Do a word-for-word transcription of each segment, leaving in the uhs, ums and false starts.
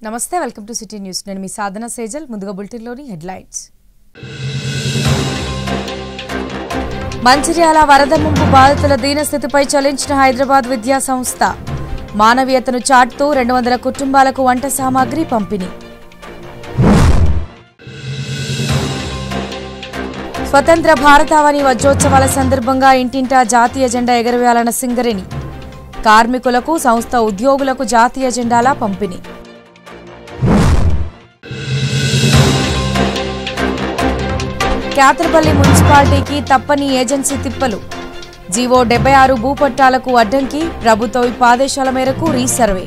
నమస్తే welcome to city news నేను మీ సాధన సేజల్ ముందుగా బులెటిన్ లోని హెడ్లైన్స్ మంచిర్యాల వరద ముంపు బాధితుల దీనస్థితిపై చలించిన హైదరాబాద్ విద్యా సంస్థ మానవీయతను చాటుతూ రెండు వందల కుటుంబాలకు వంట సామాగ్రి పంపిణీ స్వతంత్ర భారతావని వజ్రోత్సవాల సందర్భంగా ఇంటింటా జాతీయ జెండా ఎగురవేయాలన్న సింగరేణి కార్మికులకు సంస్థ ఉద్యోగులకు జాతీయ జెండాల పంపిణీ క్యాతర్పల్లి మున్సిపాలిటీకి తప్పని ఏజెన్సీ తిప్పలు జీవో డెబ్బై ఆరు భూపట్టాలకు అడ్డంకి ప్రభుత్వ ఆదేశాల మేరకు రీసర్వే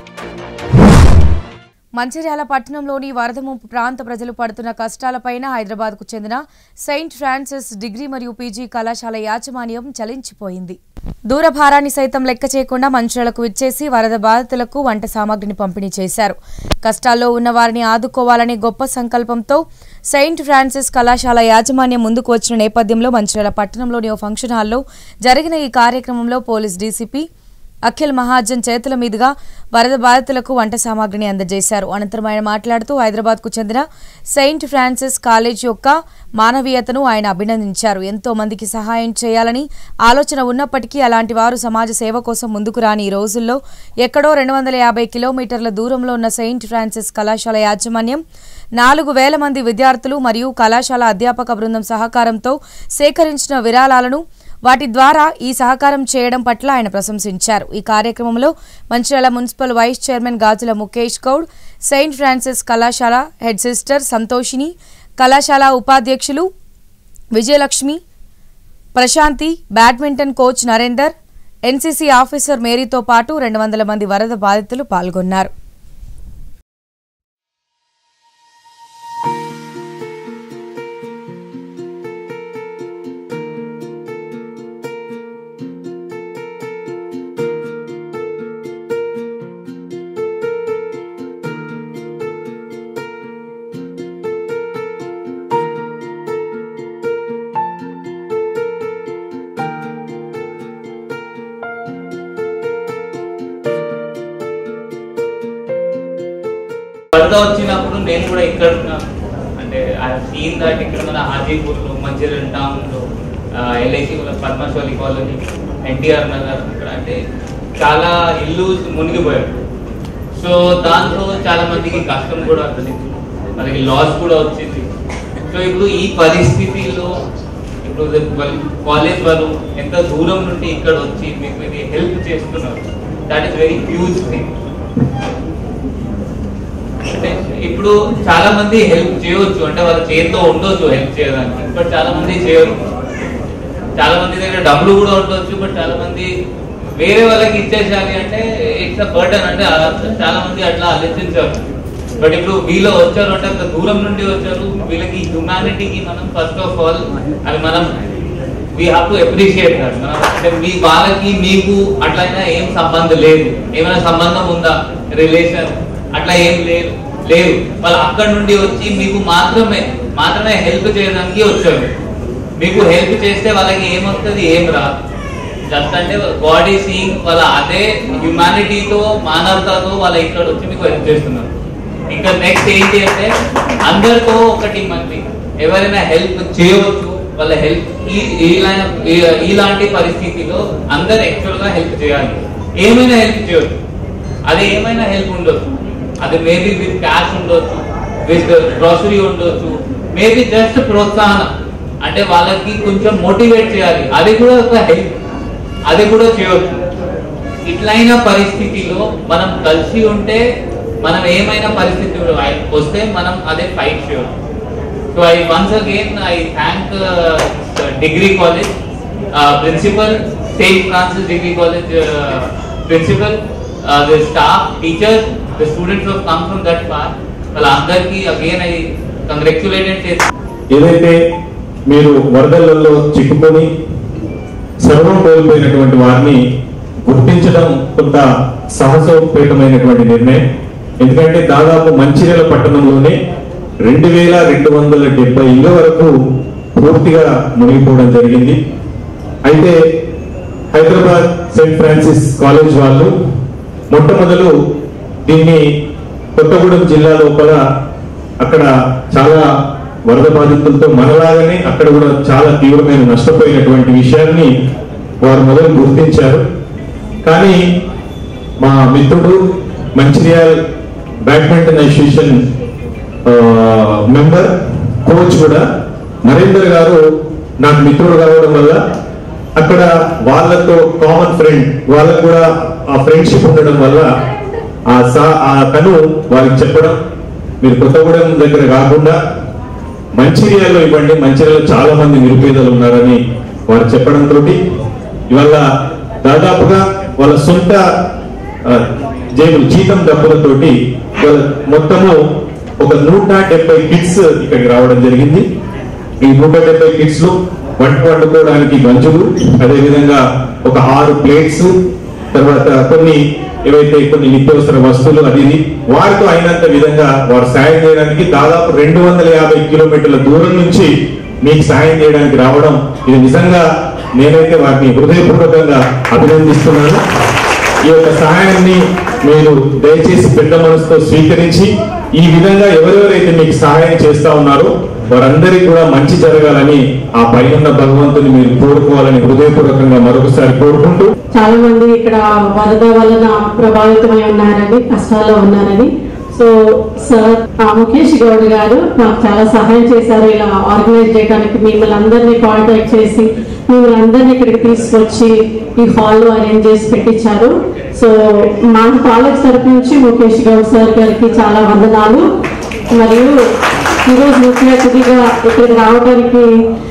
మంచిర్యాల పట్టణంలోని వరద ముంపు ప్రాంత ప్రజలు పడుతున్న కష్టాలపైన హైదరాబాద్కు చెందిన సెయింట్ ఫ్రాన్సిస్ డిగ్రీ మరియు పీజీ కళాశాల యాజమాన్యం చలించిపోయింది. దూరభారాన్ని సైతం లెక్క చేయకుండా మంచిర్యాలకు విచ్చేసి వరద బాధితులకు వంట సామాగ్రిని పంపిణీ చేశారు. కష్టాల్లో ఉన్న వారిని ఆదుకోవాలనే గొప్ప సంకల్పంతో సెయింట్ ఫ్రాన్సిస్ కళాశాల యాజమాన్యం ముందుకు వచ్చిన నేపథ్యంలో మంచిర్యాల పట్టణంలోని ఓ ఫంక్షన్ హాల్లో జరిగిన ఈ కార్యక్రమంలో పోలీస్ డీసీపీ అఖిల్ మహాజన్ చేతుల మీదుగా వరద బాధితులకు వంట సామాగ్రిని అందజేశారు. అనంతరం ఆయన మాట్లాడుతూ హైదరాబాద్కు చెందిన సెయింట్ ఫ్రాన్సిస్ కాలేజ్ యొక్క మానవీయతను ఆయన అభినందించారు. ఎంతో మందికి సహాయం చేయాలని ఆలోచన ఉన్నప్పటికీ అలాంటి వారు సమాజ సేవ కోసం ముందుకు రాని ఈ రోజుల్లో ఎక్కడో రెండు వందల యాభై కిలోమీటర్ల దూరంలో ఉన్న సెయింట్ ఫ్రాన్సిస్ కళాశాల యాజమాన్యం నాలుగు వేల మంది విద్యార్థులు మరియు కళాశాల అధ్యాపక బృందం సహకారంతో సేకరించిన విరాళాలను వాటి ద్వారా ఈ సహకారం చేయడం పట్ల ఆయన ప్రశంసించారు. ఈ కార్యక్రమంలో Mancherial municipal vice chairman Gajula Mukesh Goud, Saint Francis కళాశాల హెడ్ సిస్టర్ సంతోషిని, కళాశాల ఉపాధ్యక్షులు Vijayalakshmi, Prashanthi, badminton coach Narender, NCC officer మేరీతో పాటు రెండు వందల మంది వరద బాధితులు పాల్గొన్నారు. వరద వచ్చినప్పుడు నేను కూడా ఇక్కడ ఉన్నాను. అంటే సీన్ దాటి ఇక్కడ మన హాజీపూర్లో, మంచిర్యాల టౌన్లో, ఎల్ఐసి పద్మశాలి కాలనీ, ఎన్టీఆర్ నగర్ ఇక్కడ అంటే చాలా ఇల్లు మునిగిపోయాడు. సో దాంతో చాలా మందికి కష్టం కూడా అవుతుంది, మనకి లాస్ కూడా వచ్చింది. సో ఇప్పుడు ఈ పరిస్థితిలో ఇప్పుడు కాలేజ్ వాళ్ళు ఎంత దూరం నుండి ఇక్కడ వచ్చి మీకు ఇది హెల్ప్ చేస్తున్నారు. That is very huge thing. ఇప్పుడు చాలా మంది హెల్ప్ చేయవచ్చు, అంటే వాళ్ళ చేతిలో ఉండొచ్చు హెల్ప్ చేయడానికి, బట్ చాలా మంది చేయరు. చాలా మంది దగ్గర డబ్బులు కూడా ఉండొచ్చు, బట్ చాలా మంది వేరే వాళ్ళకి ఇచ్చేసాలి అంటే ఇట్స్ అ బర్డన్, అంటే చాలా మంది అట్లా ఆలోచించారు. బట్ ఇప్పుడు వీళ్ళు వచ్చారు అంటే అంత దూరం నుండి వచ్చారు, వీళ్ళకి హ్యుమానిటీకి మనం ఫస్ట్ ఆఫ్ ఆల్ అది మనం we have to appreciate that. మనం అంటే మీ వాళ్ళకి మీకు అట్లయినా ఏం సంబంధం లేదు, ఏమైనా సంబంధం ఉందా, రిలేషన్ అట్లా ఏం లేదు లేదు వాళ్ళు అక్కడ నుండి వచ్చి మీకు మాత్రమే మాత్రమే హెల్ప్ చేయడానికి వచ్చారు. మీకు హెల్ప్ చేస్తే వాళ్ళకి ఏమొస్తుంది, ఏం రాదు. జస్ట్ అంటే గాడ్ ఈజ్ సీయింగ్, వాళ్ళ అదే హ్యుమానిటీతో మానవతతో వాళ్ళ ఇక్కడ వచ్చి మీకు హెల్ప్ చేస్తున్నారు. ఇంకా నెక్స్ట్ ఏంటి అంటే అందరితో ఒకటి మంది ఎవరైనా హెల్ప్ చేయవచ్చు. వాళ్ళ హెల్ప్ ఇలాంటి పరిస్థితిలో అందరు యాక్చువల్ గా హెల్ప్ చేయాలి. ఏమైనా హెల్ప్ చేయవచ్చు, అది ఏమైనా హెల్ప్ ఉండొచ్చు. అది మేబీ విత్ క్యాష్ ఉండొచ్చు, విత్ గ్రోసరీ ఉండొచ్చు, మేబీ జస్ట్ ప్రోత్సాహనం, అంటే వాళ్ళకి కొంచెం మోటివేట్ చేయాలి, అది కూడా ఒక హెల్ప్, అది కూడా చేయవచ్చు. ఇట్లైన పరిస్థితిలో మనం కలిసి ఉంటే మనం ఏమైనా పరిస్థితి వస్తే మనం అదే ఫైట్ చేయవచ్చు. So I once again I thank degree college principal, Saint Francis degree college principal, the staff, teachers, the students who have come from that far, వాళ్ళందరికీ again I congratulate and say ఏదైతే మీరు వరదలలో చిక్కుకొని సర్వం కోల్పోయినటువంటి వారిని గుర్తించడం కొంత సాహసోపేతమైనటువంటి నిర్ణయం. ఎందుకంటే దాదాపు మంచిర్యాల పట్టణంలోనే రెండు వేల రెండు వందల డెబ్బై ఇళ్ల వరకు పూర్తిగా మునిగిపోవడం జరిగింది. అయితే హైదరాబాద్ సెయింట్ ఫ్రాన్సిస్ కాలేజ్ వాళ్ళు మొట్టమొదలు దీన్ని కొత్తగూడెం జిల్లా లోపల అక్కడ చాలా వరద బాధితులతో మనలాగానే అక్కడ కూడా చాలా తీవ్రమైన నష్టపోయినటువంటి విషయాన్ని వారు మొదలు గుర్తించారు. కానీ మా మిత్రుడు Mancherial badminton association member coach కూడా నరేందర్ గారు నాకు మిత్రుడు కావడం వల్ల అక్కడ వాళ్ళతో కామన్ ఫ్రెండ్ వాళ్ళకు కూడా ఆ ఫ్రెండ్షిప్ ఉండడం వల్ల ఆ సా ఆ తను వారికి చెప్పడం, మీరు కొత్తగూడెం దగ్గర కాకుండా మంచిర్యాలలో ఇవ్వండి, మంచిర్యాలలో చాలా మంది నిరుపేదలు ఉన్నారని వారు చెప్పడంతో ఇవాళ దాదాపుగా వాళ్ళ సొంత జేబులు జీతం డబ్బులతోటి మొత్తము ఒక నూట డెబ్బై కిట్స్ ఇక్కడికి రావడం జరిగింది. ఈ నూట డెబ్బై కిట్స్ లో వంట వండుకోవడానికి గంజులు, అదేవిధంగా ఒక ఆరు ప్లేట్స్, తర్వాత కొన్ని ఏవైతే కొన్ని నిత్యావసర వస్తువులు అది వారితో అయినంత విధంగా వారు సాయం చేయడానికి దాదాపు రెండు వందల యాభై కిలోమీటర్ల దూరం నుంచి మీకు సాయం చేయడానికి రావడం, ఇది నిజంగా నేనైతే వారిని హృదయపూర్వకంగా అభినందిస్తున్నాను. ఈ యొక్క సహాయాన్ని మీరు దయచేసి పెద్ద మనసుతో స్వీకరించి ఈ విధంగా ఎవరెవరైతే మీకు సహాయం చేస్తా ఉన్నారో వారందరికీ కూడా మంచి జరగాలని ఆ పైన భగవంతుని మీరు కోరుకోవాలని హృదయపూర్వకంగా మరొకసారి కోరుకుంటూ, చాలా మంది ఇక్కడ వరద వలన ప్రభావితమై ఉన్నారని, కష్టాల్లో ఉన్నారని, సో సార్ ముఖేష్ గౌడ్ గారు నాకు చాలా సహాయం చేశారు ఇలా ఆర్గనైజ్ చేయడానికి. మిమ్మల్ని అందరినీ కాంటాక్ట్ చేసి మిమ్మల్ని అందరినీ ఇక్కడికి తీసుకొచ్చి ఈ హాల్లో అరేంజ్ చేసి పెట్టించారు. సో మా కాలేజ్ తరఫు నుంచి ముఖేష్ గౌడ్ సార్ గారికి చాలా వందనాలు. మరియు ఈరోజు ముఖ్య అతిథిగా ఇక్కడికి రావడానికి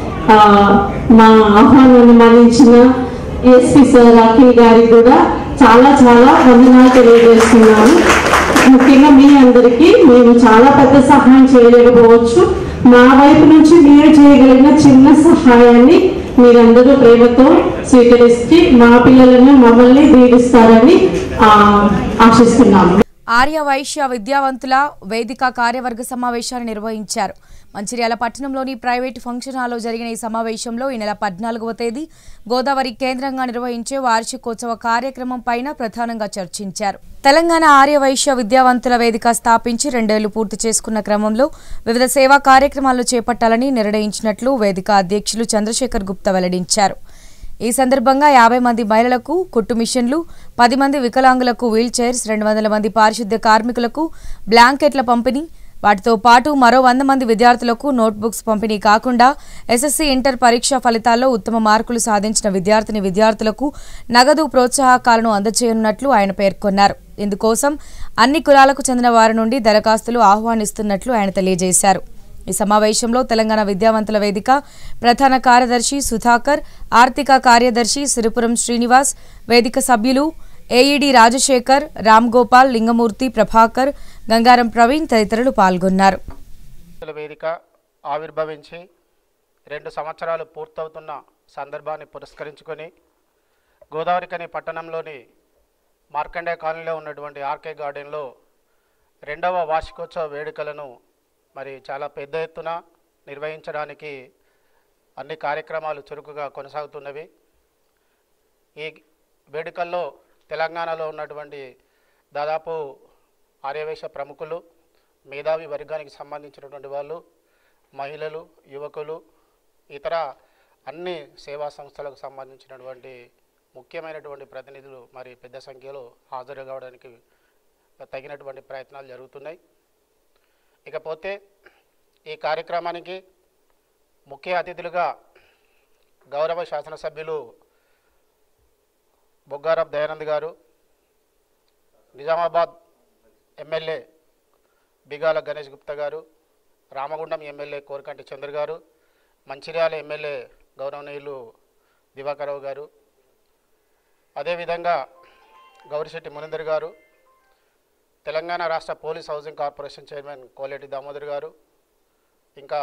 మా ఆహ్వానాన్ని మన్నించిన ఎస్పీ సార్ అఖిల్ గారికి కూడా చాలా చాలా వందనాలు తెలియజేస్తున్నాను. ముఖ్యంగా మీ అందరికీ మేము చాలా పెద్ద సహాయం చేయలేకపోవచ్చు, మా వైపు నుంచి మీరు చేయగలిగిన చిన్న సహాయాన్ని మీరందరూ ప్రేమతో స్వీకరించి మా పిల్లలను మమ్మల్ని దీవిస్తారని ఆశిస్తున్నాము. ఆర్య వైశ్య విద్యావంతుల వేదిక కార్యవర్గ సమావేశాన్ని నిర్వహించారు. మంచిర్యాల పట్టణంలోని ప్రైవేటు ఫంక్షన్ హాల్లో జరిగిన ఈ సమావేశంలో ఈ నెల పద్నాలుగవ తేదీ గోదావరి కేంద్రంగా నిర్వహించే వార్షికోత్సవ కార్యక్రమం పైన ప్రధానంగా చర్చించారు. తెలంగాణ ఆర్య వైశ్య విద్యావంతుల వేదిక స్థాపించి రెండేళ్లు పూర్తి చేసుకున్న క్రమంలో వివిధ సేవా కార్యక్రమాలు చేపట్టాలని నిర్ణయించినట్లు వేదిక అధ్యక్షులు చంద్రశేఖర్ గుప్తా వెల్లడించారు. ఈ సందర్భంగా యాభై మంది మహిళలకు కుట్టు మిషన్లు, పది మంది వికలాంగులకు వీల్ చైర్స్, రెండు వందల మంది పారిశుద్ధ్య కార్మికులకు బ్లాంకెట్ల పంపిణీ, వాటితో పాటు మరో వంద మంది విద్యార్థులకు నోట్బుక్స్ పంపిణీ కాకుండా ఎస్ఎస్సీ ఇంటర్ పరీక్ష ఫలితాల్లో ఉత్తమ మార్కులు సాధించిన విద్యార్థిని విద్యార్థులకు నగదు ప్రోత్సాహకాలను అందజేయనున్నట్లు ఆయన పేర్కొన్నారు. ఇందుకోసం అన్ని కులాలకు చెందిన వారి నుండి దరఖాస్తులు ఆహ్వానిస్తున్నట్లు ఆయన తెలియజేశారు. ఈ సమావేశంలో తెలంగాణ విద్యావంతుల వేదిక ప్రధాన కార్యదర్శి సుధాకర్, ఆర్థిక కార్యదర్శి సిరిపురం శ్రీనివాస్, వేదిక సభ్యులు ఏఈడి రాజశేఖర్, రామ్ గోపాల్, లింగమూర్తి, ప్రభాకర్, గంగారం ప్రవీణ్ తదితరులు పాల్గొన్నారు. వేదిక ఆవిర్భవించి రెండు సంవత్సరాలు పూర్తవుతున్న సందర్భాన్ని పురస్కరించుకొని గోదావరికని పట్టణంలోని మార్కండే కాలనీలో ఉన్నటువంటి ఆర్కే గార్డెన్లో రెండవ వార్షికోత్సవ వేడుకలను మరి చాలా పెద్ద ఎత్తున నిర్వహించడానికి అన్ని కార్యక్రమాలు చురుకుగా కొనసాగుతున్నవి. ఈ వేడుకల్లో తెలంగాణలో ఉన్నటువంటి దాదాపు ఆర్యవైశ్య ప్రముఖులు, మేధావి వర్గానికి సంబంధించినటువంటి వాళ్ళు, మహిళలు, యువకులు, ఇతర అన్ని సేవా సంస్థలకు సంబంధించినటువంటి ముఖ్యమైనటువంటి ప్రతినిధులు మరి పెద్ద సంఖ్యలో హాజరు కావడానికి తగినటువంటి ప్రయత్నాలు జరుగుతున్నాయి. ఇకపోతే ఈ కార్యక్రమానికి ముఖ్య అతిథులుగా గౌరవ శాసనసభ్యులు బొగ్గారం దయానంద్ గారు, నిజామాబాద్ ఎమ్మెల్యే బిగాల గణేష్ గుప్తా గారు, రామగుండం ఎమ్మెల్యే కోరకంటి చంద్ర గారు, మంచిర్యాల ఎమ్మెల్యే గౌరవనీయులు దివాకరావు గారు, అదేవిధంగా గౌరిశెట్టి మునిందర్ గారు, తెలంగాణ రాష్ట్ర police housing corporation chairman Koleti Damodar garu, ఇంకా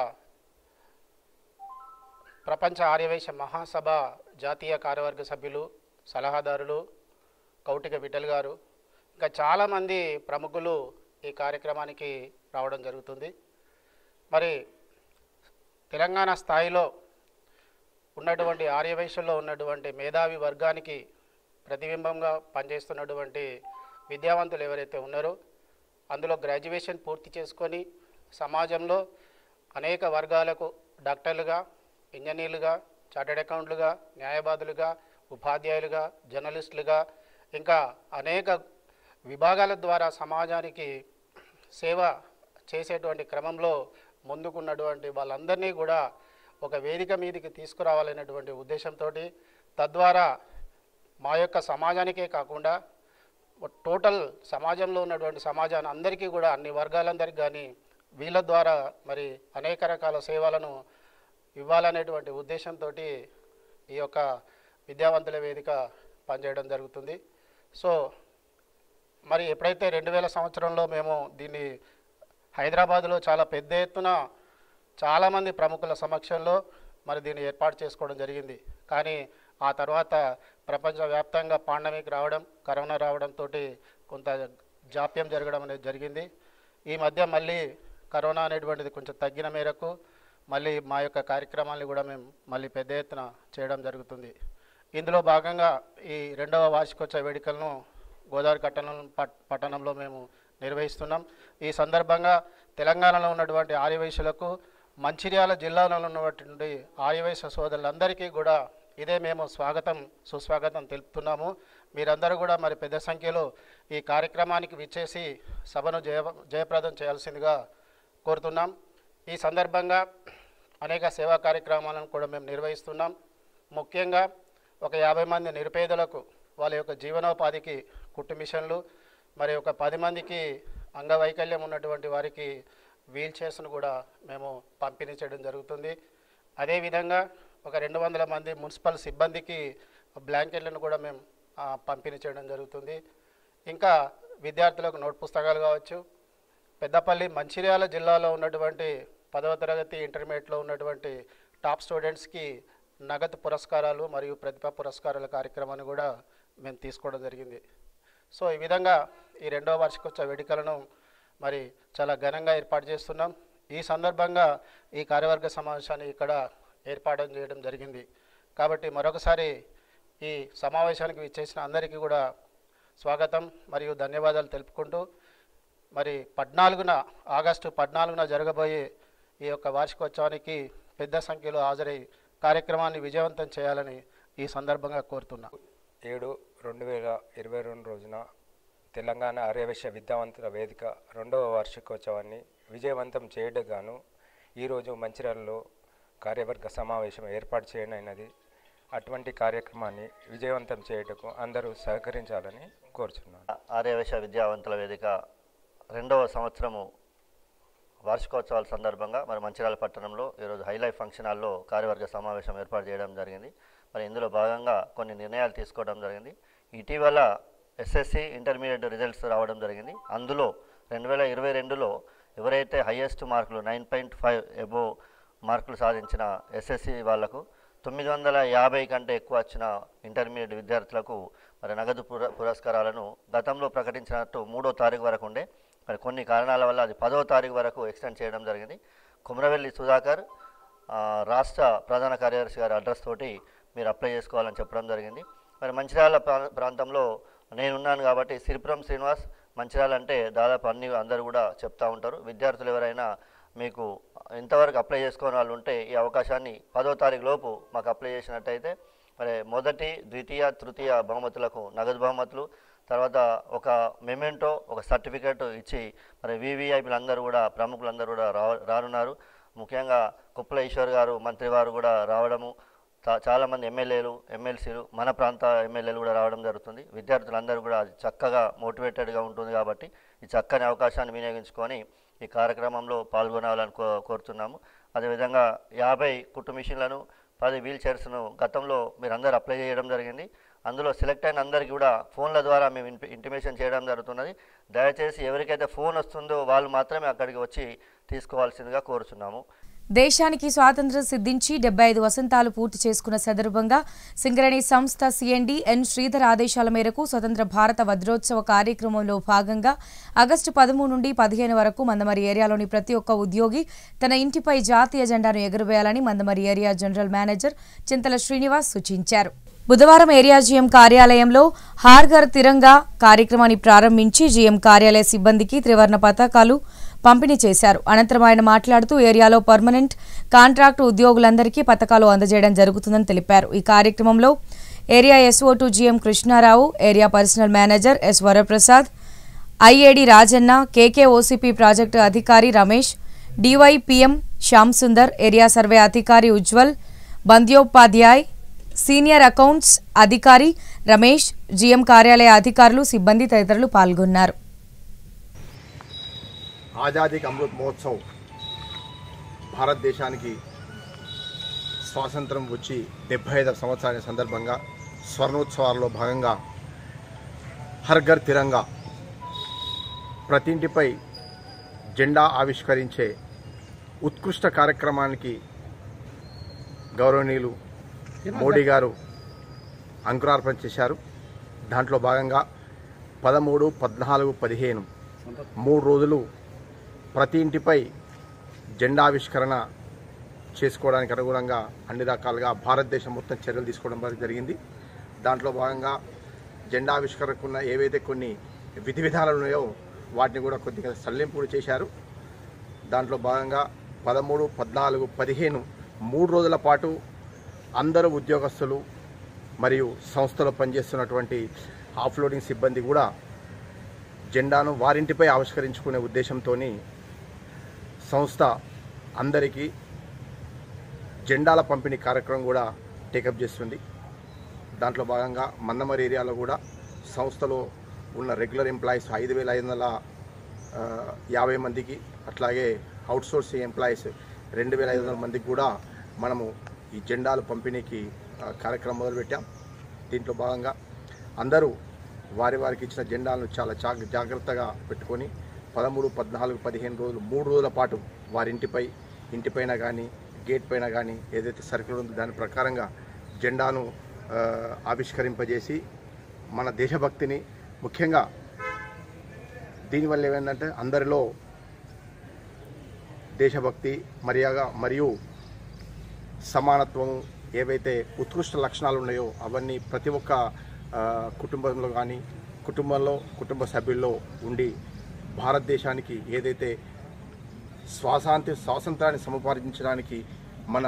ప్రపంచ ఆర్యవైశ్య మహాసభ జాతీయ కార్యవర్గ సభ్యులు, సలహాదారులు కౌటిక విఠల్ గారు, ఇంకా చాలామంది ప్రముఖులు ఈ కార్యక్రమానికి రావడం జరుగుతుంది. మరి తెలంగాణ స్థాయిలో ఉన్నటువంటి ఆర్యవైశ్యంలో ఉన్నటువంటి మేధావి వర్గానికి ప్రతిబింబంగా పనిచేస్తున్నటువంటి విద్యావంతులు ఎవరైతే ఉన్నారో అందులో గ్రాడ్యుయేషన్ పూర్తి చేసుకొని సమాజంలో అనేక వర్గాలకు డాక్టర్లుగా, ఇంజనీర్లుగా, చార్టెడ్ అకౌంట్లుగా, న్యాయవాదులుగా, ఉపాధ్యాయులుగా, జర్నలిస్టులుగా ఇంకా అనేక విభాగాల ద్వారా సమాజానికి సేవ చేసేటువంటి క్రమంలో ముందుకున్నటువంటి వాళ్ళందరినీ కూడా ఒక వేదిక మీదకి తీసుకురావాలనేటువంటి ఉద్దేశంతో తద్వారా మా యొక్క సమాజానికే కాకుండా టోటల్ సమాజంలో ఉన్నటువంటి సమాజాన్ని అందరికీ కూడా అన్ని వర్గాలందరికీ కానీ వీళ్ళ ద్వారా మరి అనేక రకాల సేవలను ఇవ్వాలనేటువంటి ఉద్దేశంతో ఈ యొక్క విద్యావంతుల వేదిక పనిచేయడం జరుగుతుంది. సో మరి ఎప్పుడైతే రెండు వేల సంవత్సరంలో మేము దీన్ని హైదరాబాదులో చాలా పెద్ద ఎత్తున చాలామంది ప్రముఖుల సమక్షంలో మరి దీన్ని ఏర్పాటు చేసుకోవడం జరిగింది. కానీ ఆ తర్వాత ప్రపంచవ్యాప్తంగా పాండమిక్ రావడం, కరోనా రావడంతో కొంత జాప్యం జరగడం అనేది జరిగింది. ఈ మధ్య మళ్ళీ కరోనా అనేటువంటిది కొంచెం తగ్గిన మేరకు మళ్ళీ మా యొక్క కార్యక్రమాన్ని కూడా మేము మళ్ళీ పెద్ద ఎత్తున చేయడం జరుగుతుంది. ఇందులో భాగంగా ఈ రెండవ వార్షికోత్సవ వేడుకలను గోదావరి పట్టణం పట్టణంలో మేము నిర్వహిస్తున్నాం. ఈ సందర్భంగా తెలంగాణలో ఉన్నటువంటి ఆర్యవైశ్యులకు, మంచిర్యాల జిల్లాలో ఉన్నటువంటి ఆర్యవైశ్య సోదరులందరికీ కూడా ఇదే మేము స్వాగతం సుస్వాగతం తెలుపుతున్నాము. మీరందరూ కూడా మరి పెద్ద సంఖ్యలో ఈ కార్యక్రమానికి విచ్చేసి సభను జయ జయప్రదం చేయాల్సిందిగా కోరుతున్నాం. ఈ సందర్భంగా అనేక సేవా కార్యక్రమాలను కూడా మేము నిర్వహిస్తున్నాం. ముఖ్యంగా ఒక యాభై మంది నిరుపేదలకు వాళ్ళ యొక్క జీవనోపాధికి కుట్టు మిషన్లు, మరి ఒక పది మందికి అంగవైకల్యం ఉన్నటువంటి వారికి వీల్ చైర్స్ను కూడా మేము పంపిణీ చేయడం జరుగుతుంది. అదేవిధంగా ఒక రెండు వందల మంది మున్సిపల్ సిబ్బందికి బ్లాంకెట్లను కూడా మేము పంపిణీ చేయడం జరుగుతుంది. ఇంకా విద్యార్థులకు నోట్ పుస్తకాలు కావచ్చు, పెద్దపల్లి మంచిర్యాల జిల్లాలో ఉన్నటువంటి పదవ తరగతి ఇంటర్మీడియట్లో ఉన్నటువంటి టాప్ స్టూడెంట్స్కి నగదు పురస్కారాలు మరియు ప్రతిభా పురస్కారాల కార్యక్రమాన్ని కూడా మేము తీసుకోవడం జరిగింది. సో ఈ విధంగా ఈ రెండవ వార్షికోత్సవ వేడుకలను మరి చాలా ఘనంగా ఏర్పాటు చేస్తున్నాం. ఈ సందర్భంగా ఈ కార్యవర్గ సమావేశాన్ని ఇక్కడ ఏర్పాటు చేయడం జరిగింది. కాబట్టి మరొకసారి ఈ సమావేశానికి విచ్చేసిన అందరికీ కూడా స్వాగతం మరియు ధన్యవాదాలు తెలుపుకుంటూ మరి పద్నాలుగున ఆగస్టు పద్నాలుగున జరగబోయే ఈ యొక్క వార్షికోత్సవానికి పెద్ద సంఖ్యలో హాజరై కార్యక్రమాన్ని విజయవంతం చేయాలని ఈ సందర్భంగా కోరుతున్నా. ఏడు రెండు వేల ఇరవై రెండు రోజున తెలంగాణ ఆర్యవైశ్య విద్యావంతుల వేదిక రెండవ వార్షికోత్సవాన్ని విజయవంతం చేయడం గాను ఈరోజు మంచిర్యాలలో కార్యవర్గ సమావేశం ఏర్పాటు చేయనైనది. అటువంటి కార్యక్రమాన్ని విజయవంతం చేయటకు అందరూ సహకరించాలని కోరుచున్నాను. ఆర్యవైశ్య విద్యావంతుల వేదిక రెండవ సంవత్సరము వార్షికోత్సవాల సందర్భంగా మరి మంచిర్యాల పట్టణంలో ఈరోజు హైలైట్ ఫంక్షన్ హాల్లో కార్యవర్గ సమావేశం ఏర్పాటు చేయడం జరిగింది. మరి ఇందులో భాగంగా కొన్ని నిర్ణయాలు తీసుకోవడం జరిగింది. ఇటీవల ఎస్ఎస్సి ఇంటర్మీడియట్ రిజల్ట్స్ రావడం జరిగింది. అందులో రెండు వేల ఇరవై రెండులో ఎవరైతే హయ్యెస్ట్ మార్కులు నైన్ పాయింట్ ఫైవ్ ఎబో మార్కులు సాధించిన ఎస్ఎస్సి వాళ్లకు తొమ్మిది వందల యాభై కంటే ఎక్కువ వచ్చిన ఇంటర్మీడియట్ విద్యార్థులకు మరి నగదు పుర పురస్కారాలను గతంలో ప్రకటించినట్టు మూడో తారీఖు వరకు ఉండే, మరి కొన్ని కారణాల వల్ల అది పదో తారీఖు వరకు ఎక్స్టెండ్ చేయడం జరిగింది. కుమ్రవెల్లి సుధాకర్ రాష్ట్ర ప్రధాన కార్యదర్శి గారి అడ్రస్ తోటి మీరు అప్లై చేసుకోవాలని చెప్పడం జరిగింది. మరి మంచిర్యాల ప్రాంతంలో నేనున్నాను కాబట్టి సిరిపురం శ్రీనివాస్ మంచిర్యాల అంటే దాదాపు అన్ని అందరూ కూడా చెప్తూ ఉంటారు. విద్యార్థులు ఎవరైనా మీకు ఇంతవరకు అప్లై చేసుకునే వాళ్ళు ఉంటే ఈ అవకాశాన్ని పదో తారీఖు లోపు మాకు అప్లై చేసినట్టయితే మరి మొదటి ద్వితీయ తృతీయ బహుమతులకు నగదు బహుమతులు, తర్వాత ఒక మెమెంటో ఒక సర్టిఫికేట్ ఇచ్చి మరి వివిఐపీలందరూ కూడా ప్రముఖులందరూ కూడా రా రానున్నారు. ముఖ్యంగా కుప్పల ఈశ్వర్ గారు మంత్రి వారు కూడా రావడము, చాలామంది ఎమ్మెల్యేలు ఎమ్మెల్సీలు మన ప్రాంత ఎమ్మెల్యేలు కూడా రావడం జరుగుతుంది. విద్యార్థులందరూ కూడా చక్కగా మోటివేటెడ్గా ఉంటుంది కాబట్టి ఈ చక్కని అవకాశాన్ని వినియోగించుకొని ఈ కార్యక్రమంలో పాల్గొనాలని కో కోరుతున్నాము. అదేవిధంగా యాభై కుట్టు మిషన్లను పది వీల్ చైర్స్ను గతంలో మీరు అందరూ అప్లై చేయడం జరిగింది. అందులో సెలెక్ట్ అయిన అందరికీ కూడా ఫోన్ల ద్వారా మేము ఇంటిమేషన్ చేయడం జరుగుతున్నది. దయచేసి ఎవరికైతే ఫోన్ వస్తుందో వాళ్ళు మాత్రమే అక్కడికి వచ్చి తీసుకోవాల్సిందిగా కోరుచున్నాము. దేశానికి స్వాతంత్ర్యం సిద్ధించి డెబ్బై ఐదు వసంతాలు పూర్తి చేసుకున్న సందర్భంగా సింగరేణి సంస్థ సిఎండి ఎన్ శ్రీధర్ ఆదేశాల మేరకు స్వతంత్ర భారత వజ్రోత్సవ కార్యక్రమంలో భాగంగా ఆగస్టు పదమూడు నుండి పదిహేను వరకు మందమరి ఏరియాలోని ప్రతి ఒక్క ఉద్యోగి తన ఇంటిపై జాతీయ జెండాను ఎగురవేయాలని Mandamarri area general manager Chintala Srinivas సూచించారు. బుధవారం ఏరియా జీఎం కార్యాలయంలో హార్ ఘర్ తిరంగా కార్యక్రమాన్ని ప్రారంభించి జీఎం కార్యాలయ సిబ్బందికి త్రివర్ణ పతాకాలు పంపిణీ చేశారు. అనంతరం ఆయన మాట్లాడుతూ ఏరియాలో పర్మనెంట్ కాంట్రాక్టు ఉద్యోగులందరికీ పతకాలు అందజేయడం జరుగుతుందని తెలిపారు. ఈ కార్యక్రమంలో area SO to GM Krishnarao, area personnel manager S Varaprasad, IAD Rajanna, KK OCP project అధికారి Ramesh, DYPM Shyam Sundar, area survey అధికారి ఉజ్వల్, బంద్యోపాధ్యాయ్, సీనియర్ అకౌంట్స్ అధికారి రమేష్, జీఎం కార్యాలయ అధికారులు, సిబ్బంది తదితరులు పాల్గొన్నారు. ఆజాదీ కా అమృత్ మహోత్సవ్ భారతదేశానికి స్వాతంత్రం వచ్చి డెబ్బై ఐదవ సంవత్సరాల సందర్భంగా స్వర్ణోత్సవాల్లో భాగంగా హర్ ఘర్ తిరంగా ప్రతి ఇంటిపై జెండా ఆవిష్కరించే ఉత్కృష్ట కార్యక్రమానికి గౌరవనీయులు మోడీ గారు అంకురార్పణ చేశారు. దాంట్లో భాగంగా పదమూడు పద్నాలుగు పదిహేను మూడు రోజులు ప్రతి ఇంటిపై జెండావిష్కరణ చేసుకోవడానికి అనుగుణంగా అన్ని రకాలుగా భారతదేశం మొత్తం చర్యలు తీసుకోవడం జరిగింది. దాంట్లో భాగంగా జెండావిష్కరణకున్న ఏవైతే కొన్ని విధి విధానాలు ఉన్నాయో వాటిని కూడా కొద్దిగా సడలింపులు చేశారు. దాంట్లో భాగంగా పదమూడు పద్నాలుగు పదిహేను మూడు రోజుల పాటు అందరూ ఉద్యోగస్తులు మరియు సంస్థలో పనిచేస్తున్నటువంటి ఆఫ్లోడింగ్ సిబ్బంది కూడా జెండాను వారింటిపై ఆవిష్కరించుకునే ఉద్దేశంతో సంస్థ అందరికీ జెండాల పంపిణీ కార్యక్రమం కూడా టేకప్ చేస్తుంది. దాంట్లో భాగంగా మన్నమరి ఏరియాలో కూడా సంస్థలో ఉన్న రెగ్యులర్ ఎంప్లాయీస్ ఐదు వేల ఐదు వందల యాభై మందికి, అట్లాగే అవుట్సోర్సింగ్ ఎంప్లాయీస్ రెండు వేల ఐదు వందల మందికి కూడా మనము ఈ జెండాలు పంపిణీకి కార్యక్రమం మొదలుపెట్టాం. దీంట్లో భాగంగా అందరూ వారి వారికి ఇచ్చిన జెండాలను చాలా జాగ్రత్తగా పెట్టుకొని పదమూడు పద్నాలుగు పదిహేను రోజులు మూడు రోజుల పాటు వారింటిపై ఇంటిపైన కానీ గేట్ పైన కానీ ఏదైతే సర్కిల్ ఉందో దాని ప్రకారంగా జెండాను ఆవిష్కరింపజేసి మన దేశభక్తిని, ముఖ్యంగా దీనివల్ల ఏమైందంటే అందరిలో దేశభక్తి మర్యాద మరియు సమానత్వం ఏవైతే ఉత్కృష్ట లక్షణాలు ఉన్నాయో అవన్నీ ప్రతి ఒక్క కుటుంబంలో కానీ కుటుంబంలో కుటుంబ సభ్యుల్లో ఉండి భారతదేశానికి ఏదైతే స్వాతంత్ర స్వాతంత్రాన్ని సముపార్జించడానికి మన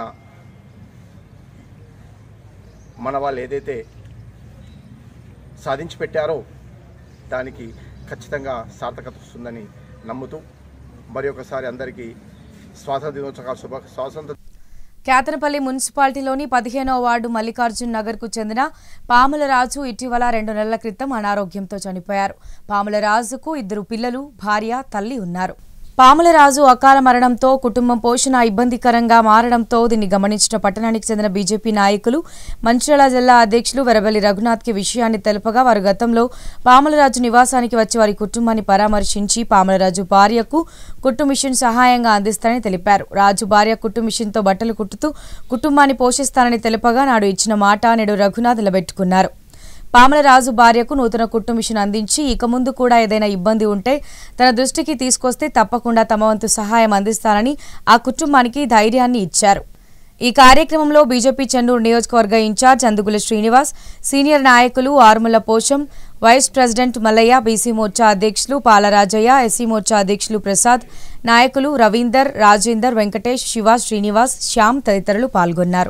మన వాళ్ళు ఏదైతే సాధించి పెట్టారో దానికి ఖచ్చితంగా సార్థకత వస్తుందని నమ్ముతూ మరి ఒకసారి అందరికీ స్వాతంత్ర దినోత్సవ శుభ స్వాతంత్ర కేతనపల్లి మున్సిపాలిటీలోని పదిహేనవ వార్డు మల్లికార్జున్ నగర్కు చెందిన పాములరాజు ఇటీవల రెండు నెలల క్రితం అనారోగ్యంతో చనిపోయారు. పాములరాజుకు ఇద్దరు పిల్లలు, భార్య, తల్లి ఉన్నారు. పాములరాజు అకాల మరణంతో కుటుంబం పోషణ ఇబ్బందికరంగా మారడంతో దీన్ని గమనించిన పట్టణానికి చెందిన బీజేపీ నాయకులు మంచిర్యాల జిల్లా అధ్యక్షులు వెరబెల్లి రఘునాథ్కి విషయాన్ని తెలుపగా వారు గతంలో పాములరాజు నివాసానికి వచ్చి వారి కుటుంబాన్ని పరామర్శించి పాములరాజు భార్యకు కుట్టు మిషన్ సహాయంగా అందిస్తారని తెలిపారు. రాజు భార్య కుట్టు మిషన్తో బట్టలు కుట్టుతూ కుటుంబాన్ని పోషిస్తానని తెలుపగా నాడు ఇచ్చిన మాట నేడు రఘునాథ్ నిలబెట్టుకున్నారు. పాములరాజు భార్యకు నూతన కుట్టు మిషన్ అందించి ఇక ముందు కూడా ఏదైనా ఇబ్బంది ఉంటే తన దృష్టికి తీసుకొస్తే తప్పకుండా తమ వంతు సహాయం అందిస్తానని ఆ కుటుంబానికి ధైర్యాన్ని ఇచ్చారు. ఈ కార్యక్రమంలో బీజేపీ చెన్నూరు నియోజకవర్గ ఇన్ఛార్జ్ అందుగుల శ్రీనివాస్, సీనియర్ నాయకులు Armula Posham, vice president Mallaiah, BC Morcha అధ్యక్షులు పాలరాజయ్య, ఎస్సీ మోర్చా అధ్యక్షులు ప్రసాద్, నాయకులు రవీందర్, రాజేందర్, వెంకటేష్, శివ, శ్రీనివాస్, శ్యామ్ తదితరులు పాల్గొన్నారు.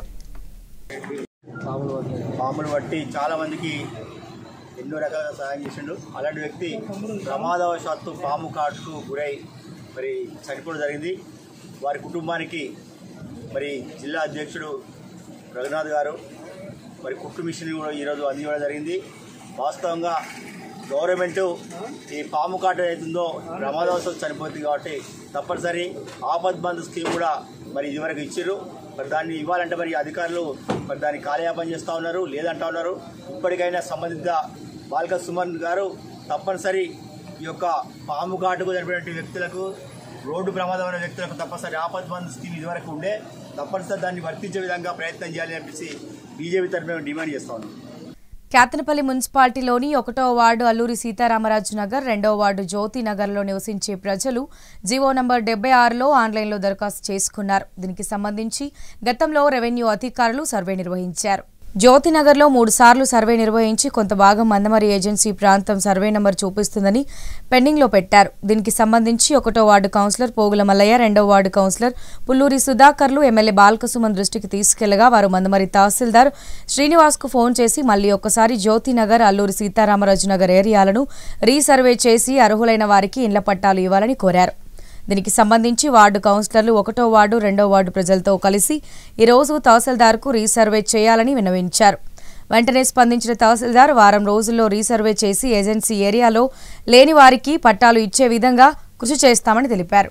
పాములు బట్టి చాలామందికి ఎన్నో రకాలుగా సహాయం చేసిండు. అలాంటి వ్యక్తి ప్రమాదవశాత్తు పాము కాటుకు గురై మరి చనిపోవడం జరిగింది. వారి కుటుంబానికి మరి జిల్లా అధ్యక్షుడు రఘునాథ్ గారు మరి కుట్టు మిషన్ కూడా ఈరోజు అందించడం జరిగింది. వాస్తవంగా గవర్నమెంటు ఈ పాము కాటు ఏదైతుందో ప్రమాదవశాత్తు చనిపోతుంది కాబట్టి తప్పనిసరి ఆపద్ బంధు స్కీమ్ కూడా మరి ఇదివరకు ఇచ్చారు. మరి దాన్ని ఇవ్వాలంటే మరి అధికారులు మరి దాన్ని కాలయాపన చేస్తూ ఉన్నారు, లేదంటా ఉన్నారు. ఇప్పటికైనా సంబంధిత బాల్క సుమన్ గారు తప్పనిసరి ఈ యొక్క పాము కాటుకు జరిపినటువంటి వ్యక్తులకు, రోడ్డు ప్రమాదమైన వ్యక్తులకు తప్పనిసరి ఆపద్ బంధు స్కీమ్ ఇదివరకు ఉండే తప్పనిసరి దాన్ని వర్తించే విధంగా ప్రయత్నం చేయాలని చెప్పేసి బీజేపీ తరఫున డిమాండ్ చేస్తా ఉన్నాం. కేతనపల్లి మున్సిపాలిటీలోని ఒకటవ వార్డు అల్లూరి సీతారామరాజు నగర్, రెండవ వార్డు జ్యోతి నగర్లో నివసించే ప్రజలు జీవో నంబర్ డెబ్బై ఆరులో ఆన్లైన్లో దరఖాస్తు చేసుకున్నారు. దీనికి సంబంధించి గతంలో రెవెన్యూ అధికారులు సర్వే నిర్వహించారు. జ్యోతినగర్లో మూడు సార్లు సర్వే నిర్వహించి కొంత భాగం మందమరి ఏజెన్సీ ప్రాంతం సర్వే నంబర్ చూపిస్తుందని పెండింగ్లో పెట్టారు. దీనికి సంబంధించి ఒకటో వార్డు కౌన్సిలర్ పోగుల మల్లయ్య, రెండో వార్డు కౌన్సిలర్ పుల్లూరి సుధాకర్లు ఎమ్మెల్యే బాల్కసుమన్ దృష్టికి తీసుకెళ్లగా వారు మందమరి తహసీల్దార్ శ్రీనివాస్కు ఫోన్ చేసి మళ్లీ ఒక్కసారి జ్యోతినగర్, అల్లూరి సీతారామరాజు నగర్ ఏరియాలను రీసర్వే చేసి అర్హులైన వారికి ఇండ్ల పట్టాలు ఇవ్వాలని కోరారు. దీనికి సంబంధించి వార్డు కౌన్సిలర్లు ఒకటో వార్డు, రెండో వార్డు ప్రజలతో కలిసి ఈరోజు తహసీల్దార్కు రీసర్వే చేయాలని విన్నవించారు. వెంటనే స్పందించిన తహసీల్దార్ వారం రోజుల్లో రీసర్వే చేసి ఏజెన్సీ ఏరియాలో లేని వారికి పట్టాలు ఇచ్చే విధంగా కృషి చేస్తామని తెలిపారు.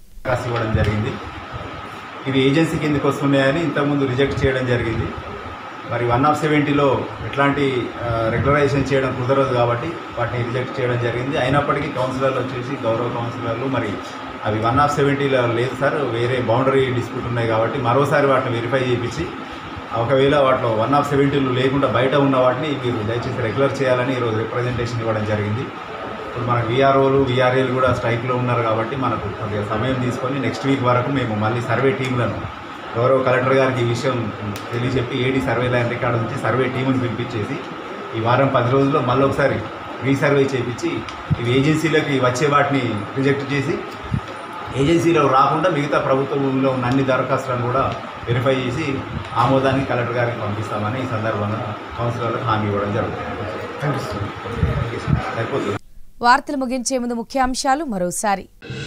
ఇవి ఏజెన్సీ కిందకి వస్తున్నాయని ఇంతకుముందు రిజెక్ట్ చేయడం జరిగింది. మరి వన్ ఆఫ్ సెవెంటీలో ఎట్లాంటి రెగ్యులరైజేషన్ చేయడం కుదరదు కాబట్టి వాటిని రిజెక్ట్ చేయడం జరిగింది. అయినప్పటికీ కౌన్సిలర్లు వచ్చేసి గౌరవ కౌన్సిలర్లు మరి అవి వన్ ఆఫ్ సెవెంటీలో లేదు సార్, వేరే బౌండరీ డిస్ప్యూట్ ఉన్నాయి కాబట్టి మరోసారి వాటిని వెరిఫై చేయించి ఒకవేళ వాటిలో వన్ ఆఫ్ సెవెంటీలు లేకుండా బయట ఉన్న వాటిని మీరు దయచేసి రెగ్యులర్ చేయాలని ఈరోజు రిప్రజెంటేషన్ ఇవ్వడం జరిగింది. ఇప్పుడు మనకు వీఆర్ఓలు వీఆర్ఏలు కూడా స్ట్రైక్లో ఉన్నారు కాబట్టి మనకు కొద్దిగా సమయం తీసుకొని నెక్స్ట్ వీక్ వరకు మేము మళ్ళీ సర్వే టీంలను గౌరవ కలెక్టర్ గారికి ఈ విషయం తెలియజెప్పి ఏడీ సర్వే ల్యాండ్ రికార్డు నుంచి సర్వే టీముని పిలిపించేసి ఈ వారం పది రోజుల్లో మళ్ళీ ఒకసారి రీసర్వే చేయించి ఇవి ఏజెన్సీలోకి వచ్చే వాటిని రిజెక్ట్ చేసి ఏజెన్సీలో రాకుండా మిగతా ప్రభుత్వంలో ఉన్న అన్ని దరఖాస్తులను కూడా వెరిఫై చేసి ఆమోదాన్ని కలెక్టర్ గారికి పంపిస్తామని ఈ సందర్భంగా కౌన్సిలర్లకు హామీ ఇవ్వడం జరుగుతుంది. సరిపోతుంది. వార్తలు ముగించే ముందు ముఖ్యాంశాలు మరోసారి.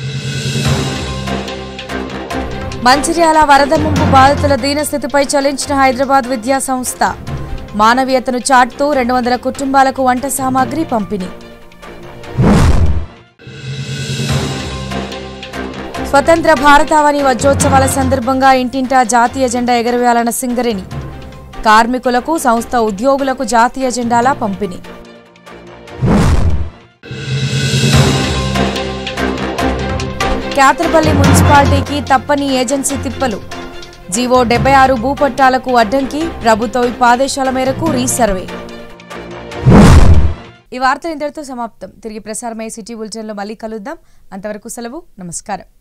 మంచిర్యాల వరద ముంపు బాధితుల దీనస్థితిపై చలించిన హైదరాబాద్ విద్యా సంస్థ. మానవీయతను చాటుతూ రెండు వందల కుటుంబాలకు వంట సామాగ్రి పంపిణీ. స్వతంత్ర భారతావని వజ్రోత్సవాల సందర్భంగా ఇంటింటా జాతీయ జెండా ఎగరవేయాలన్న సింగరేణి. కార్మికులకు, సంస్థ ఉద్యోగులకు జాతీయ జెండాల పంపిణీ. క్యాతరపల్లి మున్సిపాలిటీకి తప్పని ఏజెన్సీ తిప్పలు. జీవో డెబ్బై ఆరు భూపట్టాలకు అడ్డంకి, ప్రభుత్వ ఆదేశాల మేరకు రీసర్వే. ఈ వార్తలు ఇంతటితో సమాప్తం. తిరిగి ప్రసారమయ్యే సిటీ బులెటిన్లో మళ్ళీ కలుద్దాం. అంతవరకు సెలవు. నమస్కారం.